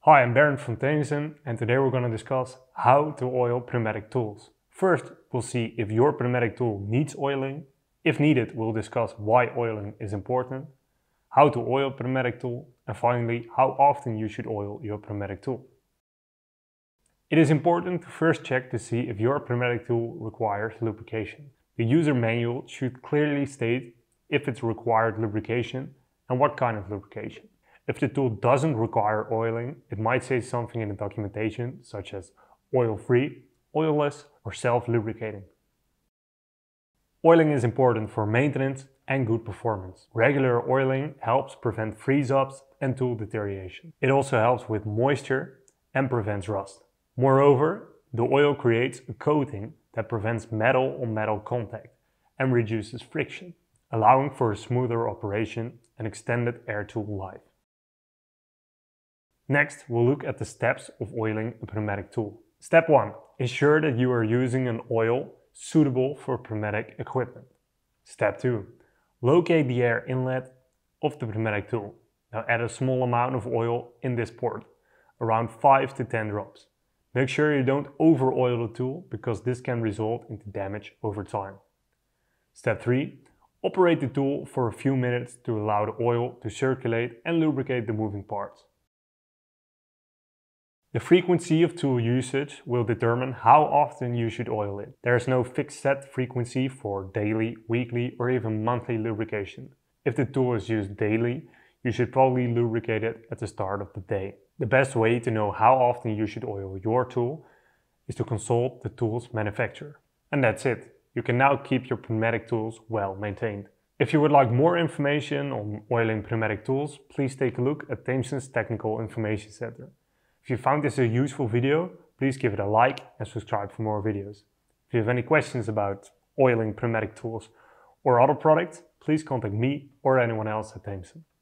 Hi, I'm Barend from Tameson, and today we're going to discuss how to oil pneumatic tools. First, we'll see if your pneumatic tool needs oiling. If needed, we'll discuss why oiling is important, how to oil a pneumatic tool, and finally, how often you should oil your pneumatic tool. It is important to first check to see if your pneumatic tool requires lubrication. The user manual should clearly state if it's required lubrication and what kind of lubrication. If the tool doesn't require oiling, it might say something in the documentation such as oil-free, oilless, or self-lubricating. Oiling is important for maintenance and good performance. Regular oiling helps prevent freeze-ups and tool deterioration. It also helps with moisture and prevents rust. Moreover, the oil creates a coating that prevents metal-on-metal contact and reduces friction, allowing for a smoother operation and extended air tool life. Next, we'll look at the steps of oiling a pneumatic tool. Step 1. Ensure that you are using an oil suitable for pneumatic equipment. Step 2. Locate the air inlet of the pneumatic tool. Now add a small amount of oil in this port, around 5 to 10 drops. Make sure you don't over-oil the tool because this can result into damage over time. Step 3. Operate the tool for a few minutes to allow the oil to circulate and lubricate the moving parts. The frequency of tool usage will determine how often you should oil it. There is no fixed set frequency for daily, weekly, or even monthly lubrication. If the tool is used daily, you should probably lubricate it at the start of the day. The best way to know how often you should oil your tool is to consult the tool's manufacturer. And that's it. You can now keep your pneumatic tools well maintained. If you would like more information on oiling pneumatic tools, please take a look at Tameson's Technical Information Center. If you found this a useful video, please give it a like and subscribe for more videos. If you have any questions about oiling pneumatic tools or other products, please contact me or anyone else at Tameson.